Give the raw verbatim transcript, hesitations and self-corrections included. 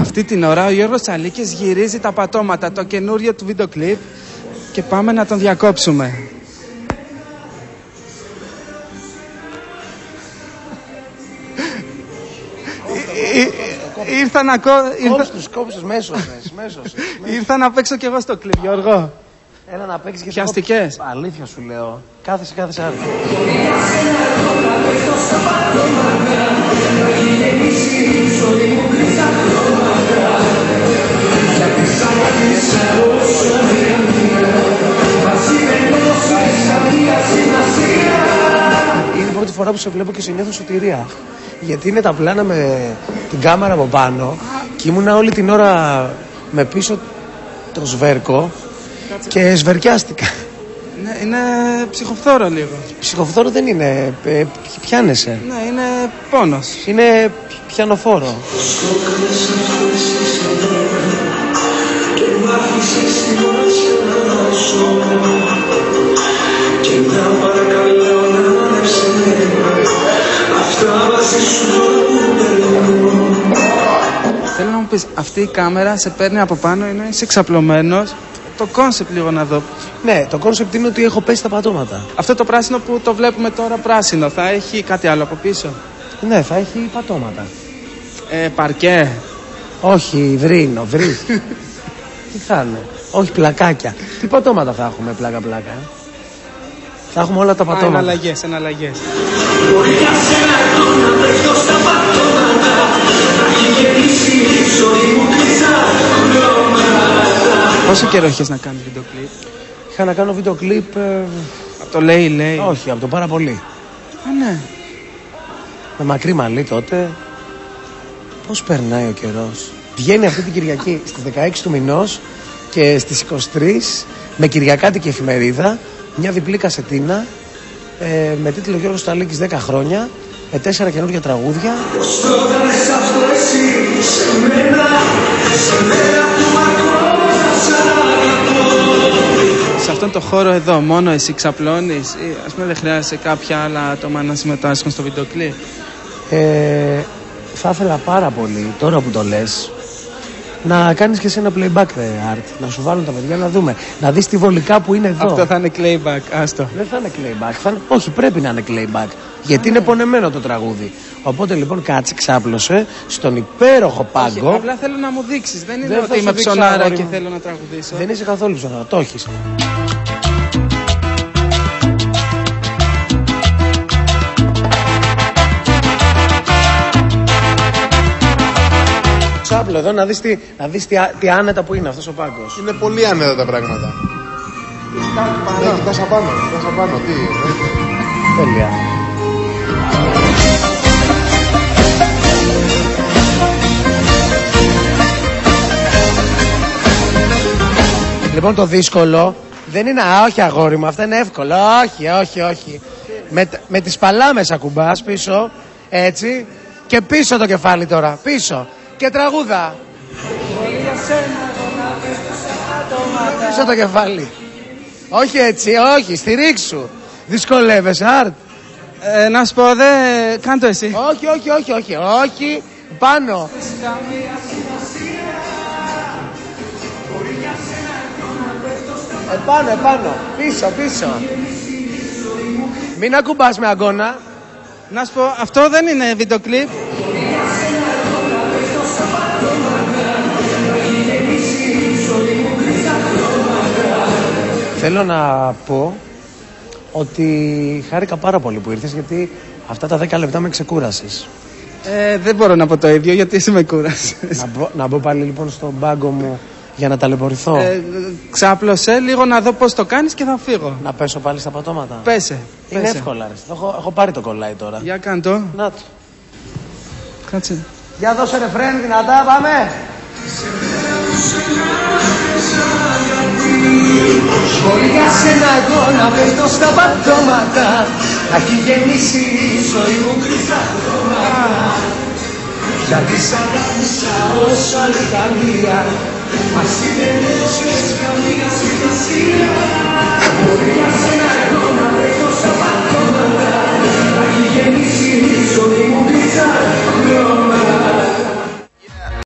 Αυτή την ώρα ο Γιώργος Τσαλίκης γυρίζει τα πατώματα, το καινούριο του βίντεο κλιπ, και πάμε να τον διακόψουμε. Ήρθα να κόψω. Κόψε τους, κόψε τους, μέσος, μέσος. Ήρθα να παίξω κι εγώ στο κλιπ, Γιώργο. Έλα να παίξεις και πιαστικές. Το... Αλήθεια σου λέω. Κάθεσαι, κάθεσαι άλλο. Είναι η πρώτη φορά που σε βλέπω και σε νιώθω σωτηρία. Γιατί είναι τα πλάνα με την κάμερα από πάνω και ήμουνα όλη την ώρα με πίσω το σβέρκο και σβερκιάστηκα. Ναι, είναι ψυχοφθόρο λίγο. Ψυχοφθόρο δεν είναι, ε, πιάνεσαι. Ναι, είναι πόνος. Είναι πιανοφόρο. Θέλω να μου πεις, αυτή η κάμερα σε παίρνει από πάνω, είναι είσαι εξαπλωμένος. Το κόνσεπτ λίγο να δω. Ναι, το κόνσεπτ είναι ότι έχω πέσει τα πατώματα. Αυτό το πράσινο που το βλέπουμε τώρα πράσινο, θα έχει κάτι άλλο από πίσω? Ναι, θα έχει πατώματα. Ε, παρκέ. Όχι, βρύνο, βρύ. Τι θα είναι? Όχι, πλακάκια. Τι πατώματα θα έχουμε, πλάκα πλάκα? Θα έχουμε όλα τα πατώματα. Α, εναλλαγές, εναλλαγές. Πόσο καιρό έχεις να κάνεις βίντεο κλιπ? Είχα να κάνω βίντεο κλιπ... Ε... Από το λέει, λέει. Όχι, από το πάρα πολύ. Α, ναι. Με μακρύ μαλλί τότε. Πώς περνάει ο καιρός. Βγαίνει αυτή την Κυριακή στις δεκαέξι του μηνός και στις είκοσι τρεις με κυριακάτικη εφημερίδα μια διπλή κασετίνα ε, με τίτλο Γιώργος Τσαλίκης δέκα χρόνια, με τέσσερα καινούργια τραγούδια. Σε αυτόν τον χώρο εδώ μόνο εσύ ξαπλώνεις ή ας πούμε δεν χρειάζεσαι κάποια άλλα άτομα να συμμετάσχουν στο βίντεο κλιπ? Ε, θα ήθελα πάρα πολύ, τώρα που το λες, να κάνεις και εσύ ένα playback art, να σου βάλουν τα παιδιά να δούμε, να δεις τη βολικά που είναι εδώ. Αυτό θα είναι playback, άστο. Δεν θα είναι playback, θα είναι... όχι, πρέπει να είναι playback, γιατί είναι πονεμένο το τραγούδι. Οπότε λοιπόν κάτσε, ξάπλωσε στον υπέροχο πάγκο. Όχι, απλά θέλω να μου δείξεις, δεν είναι δεν ότι είμαι ψωνάρα και θέλω να τραγουδήσω. Δεν είσαι καθόλου ψωνάρα, το έχεις. Ξάπλω εδώ να δεις, τι, να δεις τι, τι άνετα που είναι αυτός ο πάγκος. Είναι πολύ άνετα τα πράγματα. Ναι, κοιτάς απάνω, κοιτάς απάνω, τι είναι. Τέλεια. Λοιπόν, το δύσκολο δεν είναι, α, όχι αγόρι μου, αυτά είναι εύκολο. Όχι, όχι, όχι. Με, με τις παλάμες ακουμπάς πίσω, έτσι, και πίσω το κεφάλι τώρα, πίσω. Και τραγούδα. Πίσω το κεφάλι. Όχι έτσι, όχι, στηρίξου. Δυσκολεύεσαι, Αρτ. Ε, να σου πω, δε, κάντο εσύ. Όχι, όχι, όχι, όχι, όχι, πάνω. Επάνω, επάνω, πίσω, πίσω. Μην ακουμπάς με αγκώνα. Να σου πω, αυτό δεν είναι βίντεο κλιπ. Θέλω να πω ότι χάρηκα πάρα πολύ που ήρθες, γιατί αυτά τα δέκα λεπτά με ξεκούρασες. Ε, δεν μπορώ να πω το ίδιο γιατί εσύ με κούρασες. Να μπω, να μπω πάλι λοιπόν στον πάγκο μου για να ταλαιπωρηθώ. Ε, ξάπλωσε λίγο να δω πώς το κάνεις και θα φύγω. Να πέσω πάλι στα πατώματα. Πέσε. Είναι πέσε. εύκολα ρε. Έχω, έχω πάρει το κολλάι τώρα. Για κάν το. Να το. Κάτσε. Για δώσε ρεφρέν δυνατά, πάμε. Μπορεί για σένα εγώ να πέφτω στα πατώματα, να έχει γεννήσει η ζωή μου κρυφά χρώματα. Γιατί σ' αγάπησα όσο άλλη καμία, μας δεν έδωσες καμία σημασία. Μπορεί για σένα